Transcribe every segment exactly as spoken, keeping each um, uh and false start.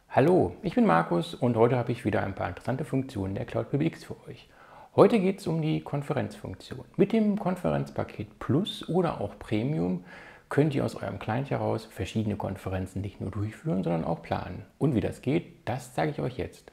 Hallo, ich bin Markus und heute habe ich wieder ein paar interessante Funktionen der Cloud P B X für euch. Heute geht es um die Konferenzfunktion. Mit dem Konferenzpaket Plus oder auch Premium könnt ihr aus eurem Client heraus verschiedene Konferenzen nicht nur durchführen, sondern auch planen. Und wie das geht, das zeige ich euch jetzt.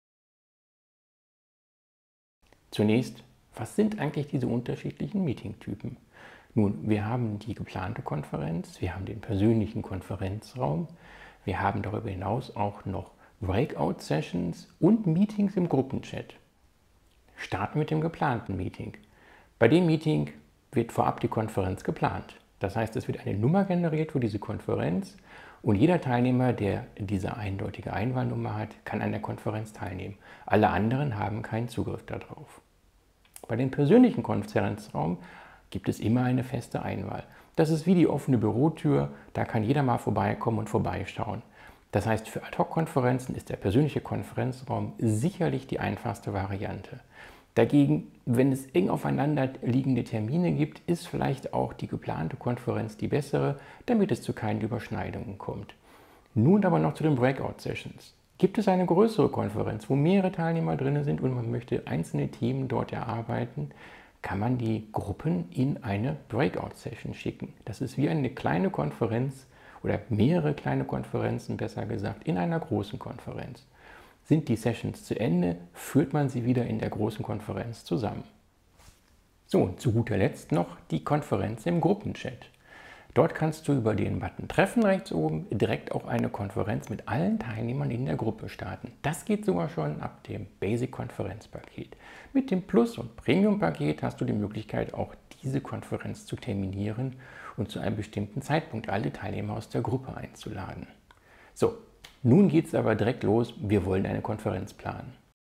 Zunächst, was sind eigentlich diese unterschiedlichen Meetingtypen? Nun, wir haben die geplante Konferenz, wir haben den persönlichen Konferenzraum, wir haben darüber hinaus auch noch Breakout-Sessions und Meetings im Gruppenchat. Starten mit dem geplanten Meeting. Bei dem Meeting wird vorab die Konferenz geplant. Das heißt, es wird eine Nummer generiert für diese Konferenz und jeder Teilnehmer, der diese eindeutige Einwahlnummer hat, kann an der Konferenz teilnehmen. Alle anderen haben keinen Zugriff darauf. Bei dem persönlichen Konferenzraum gibt es immer eine feste Einwahl. Das ist wie die offene Bürotür, da kann jeder mal vorbeikommen und vorbeischauen. Das heißt, für Ad-Hoc-Konferenzen ist der persönliche Konferenzraum sicherlich die einfachste Variante. Dagegen, wenn es eng aufeinander liegende Termine gibt, ist vielleicht auch die geplante Konferenz die bessere, damit es zu keinen Überschneidungen kommt. Nun aber noch zu den Breakout-Sessions. Gibt es eine größere Konferenz, wo mehrere Teilnehmer drin sind und man möchte einzelne Themen dort erarbeiten, kann man die Gruppen in eine Breakout-Session schicken. Das ist wie eine kleine Konferenz oder mehrere kleine Konferenzen, besser gesagt, in einer großen Konferenz. Sind die Sessions zu Ende, führt man sie wieder in der großen Konferenz zusammen. So, und zu guter Letzt noch die Konferenz im Gruppenchat. Dort kannst du über den Button Treffen rechts oben direkt auch eine Konferenz mit allen Teilnehmern in der Gruppe starten. Das geht sogar schon ab dem Basic-Konferenzpaket. Mit dem Plus- und Premium-Paket hast du die Möglichkeit, auch diese Konferenz zu terminieren und zu einem bestimmten Zeitpunkt alle Teilnehmer aus der Gruppe einzuladen. So, nun geht es aber direkt los. Wir wollen eine Konferenz planen.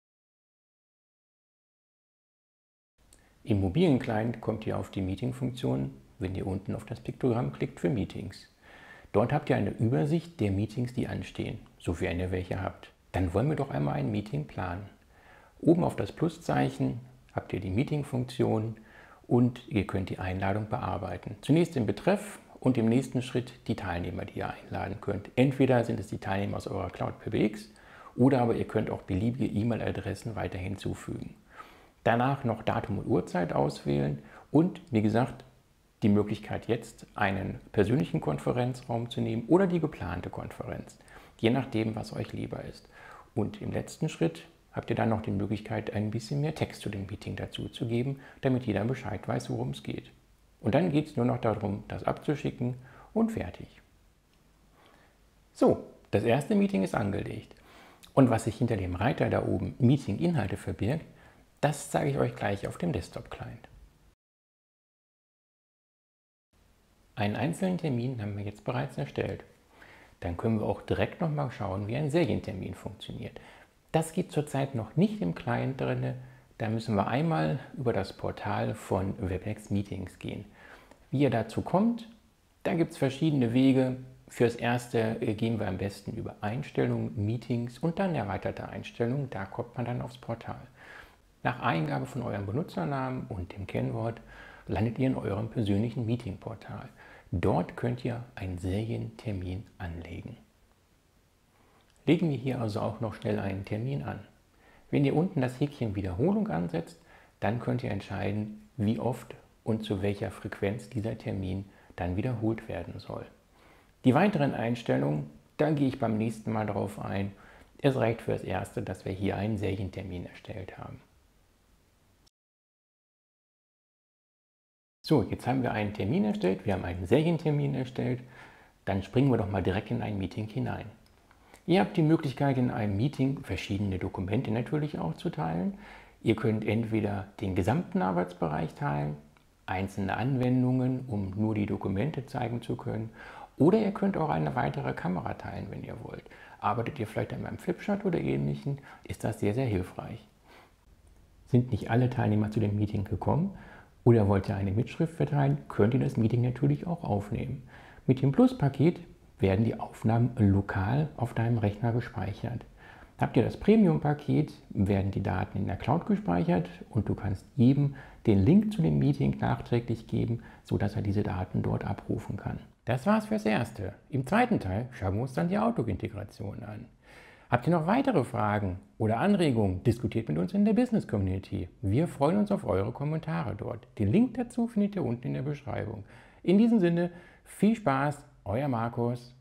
Im mobilen Client kommt ihr auf die Meeting-Funktion, wenn ihr unten auf das Piktogramm klickt für Meetings. Dort habt ihr eine Übersicht der Meetings, die anstehen, sofern ihr welche habt. Dann wollen wir doch einmal ein Meeting planen. Oben auf das Pluszeichen habt ihr die Meeting-Funktion und ihr könnt die Einladung bearbeiten. Zunächst im Betreff und im nächsten Schritt die Teilnehmer, die ihr einladen könnt. Entweder sind es die Teilnehmer aus eurer Cloud P B X oder aber ihr könnt auch beliebige E-Mail-Adressen weiter hinzufügen. Danach noch Datum und Uhrzeit auswählen und, wie gesagt, die Möglichkeit jetzt, einen persönlichen Konferenzraum zu nehmen oder die geplante Konferenz, je nachdem, was euch lieber ist. Und im letzten Schritt habt ihr dann noch die Möglichkeit, ein bisschen mehr Text zu dem Meeting dazu zu geben, damit jeder Bescheid weiß, worum es geht. Und dann geht es nur noch darum, das abzuschicken und fertig. So, das erste Meeting ist angelegt. Und was sich hinter dem Reiter da oben Meeting-Inhalte verbirgt, das zeige ich euch gleich auf dem Desktop-Client. Einen einzelnen Termin haben wir jetzt bereits erstellt. Dann können wir auch direkt noch mal schauen, wie ein Serientermin funktioniert. Das geht zurzeit noch nicht im Client drin. Da müssen wir einmal über das Portal von Webex Meetings gehen. Wie ihr dazu kommt, da gibt es verschiedene Wege. Fürs Erste gehen wir am besten über Einstellungen, Meetings und dann erweiterte Einstellungen. Da kommt man dann aufs Portal. Nach Eingabe von eurem Benutzernamen und dem Kennwort landet ihr in eurem persönlichen Meetingportal. Dort könnt ihr einen Serientermin anlegen. Legen wir hier also auch noch schnell einen Termin an. Wenn ihr unten das Häkchen Wiederholung ansetzt, dann könnt ihr entscheiden, wie oft und zu welcher Frequenz dieser Termin dann wiederholt werden soll. Die weiteren Einstellungen, da gehe ich beim nächsten Mal darauf ein. Es reicht für das Erste, dass wir hier einen Serientermin erstellt haben. So, jetzt haben wir einen Termin erstellt, wir haben einen Serientermin erstellt, dann springen wir doch mal direkt in ein Meeting hinein. Ihr habt die Möglichkeit, in einem Meeting verschiedene Dokumente natürlich auch zu teilen. Ihr könnt entweder den gesamten Arbeitsbereich teilen, einzelne Anwendungen, um nur die Dokumente zeigen zu können, oder ihr könnt auch eine weitere Kamera teilen, wenn ihr wollt. Arbeitet ihr vielleicht an einem Flipchart oder Ähnlichem, ist das sehr, sehr hilfreich. Sind nicht alle Teilnehmer zu dem Meeting gekommen, oder wollt ihr eine Mitschrift verteilen, könnt ihr das Meeting natürlich auch aufnehmen. Mit dem Plus-Paket werden die Aufnahmen lokal auf deinem Rechner gespeichert. Habt ihr das Premium-Paket, werden die Daten in der Cloud gespeichert und du kannst jedem den Link zu dem Meeting nachträglich geben, sodass er diese Daten dort abrufen kann. Das war's fürs Erste. Im zweiten Teil schauen wir uns dann die Outlook-Integration an. Habt ihr noch weitere Fragen oder Anregungen? Diskutiert mit uns in der Business Community. Wir freuen uns auf eure Kommentare dort. Den Link dazu findet ihr unten in der Beschreibung. In diesem Sinne, viel Spaß, euer Markus.